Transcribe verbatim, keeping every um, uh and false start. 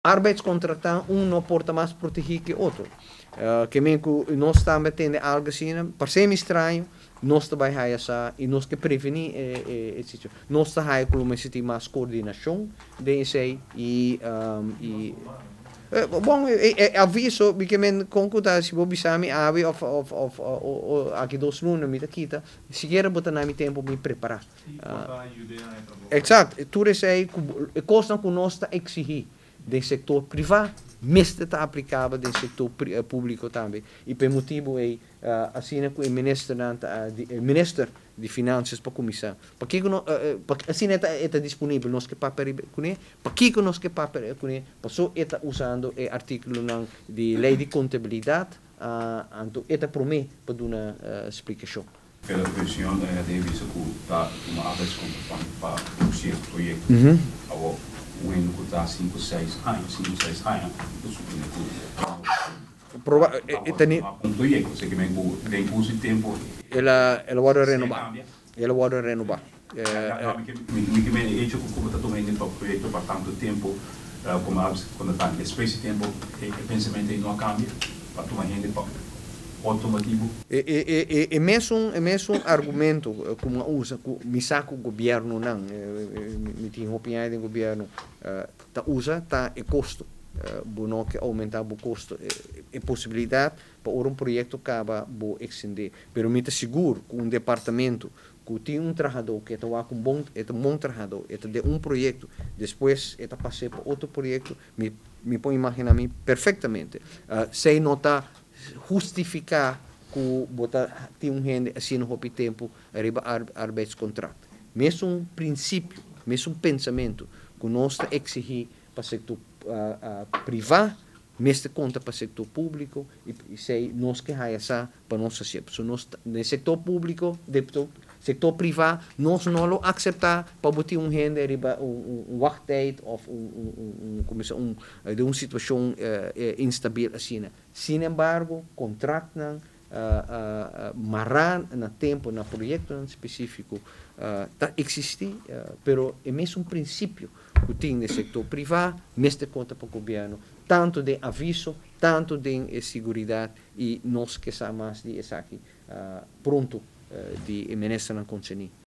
arbeidscontratar um não porta mais protegido que outro. Uh, que men que nós também tende algo assim, parece-me estranho, nós também há essa e nós que prevenir é é é nós está com uma mais coordenação de isso e um, e eh, bom é, é aviso que men concuta se bobi sami ave of of of of aqui dois lunas me kita se quer botar na mi tempo me preparar. Uh, exato, tudo isso aí costa que nós está exigir do setor privado, mas está aplicável do setor público também. E por motivo é uh, assim que o ministro uh, ministro de Finanças para a Comissão. Para que uh, assim está está disponível nós que papel com ele, para que nós que papel com ele, passou está usando o artigo de lei de contabilidade, uh, então está promete para dar uma uh, explicação. Pela comissão é de visto que está uma arbeidscontract para produzir projeto. Uhum. O ano que está cinco, seis anos, cinco, seis anos, eu suponho que prova e teni um projeto, sei que vem tem curso de tempo. Ela ela vai renovar. Ela vai renovar. É, que que me hecho como está tomando o projeto por tanto tempo, como quando está esse tempo, o pensamento não cambia, para tomar gente para automativo. E, e, e, e mesmo, e mesmo argumento como usa, mi sa que o governo não, mi tinha opinião do governo, tá usa, tá é custo, bom que aumentar o custo, é possibilidade para um projeto acaba bo extender, pero me tá seguro que um departamento que tem um trabalhador que está com bom, é um bom trabalhador, é de um projeto, depois é passar para outro projeto, me me pode imaginar me perfeitamente, uh, sem notar justificar que botar tem um gente assim no hopi tempo arriba arbeidscontract. Mesmo um princípio, mesmo um pensamento que nós está exigir para o setor uh, uh, privado, mesmo conta para o setor público e, e sei nós que há essa para nós fazer. So, nós no setor público, no setor privado, nós não lo aceitar para botar um gente arriba um, um wachttijd ou um, um, um, um, um, de uma situação uh, instável assim. Sin embargo, contrato não, uh, uh, marrar no tempo, no projeto específico, está uh, existe, uh, pero é mesmo um princípio que tem no setor privado, mesmo conta para o governo, tanto de aviso, tanto de segurança e nós que sabemos de isso aqui, uh, pronto uh, de ministrar na consciência.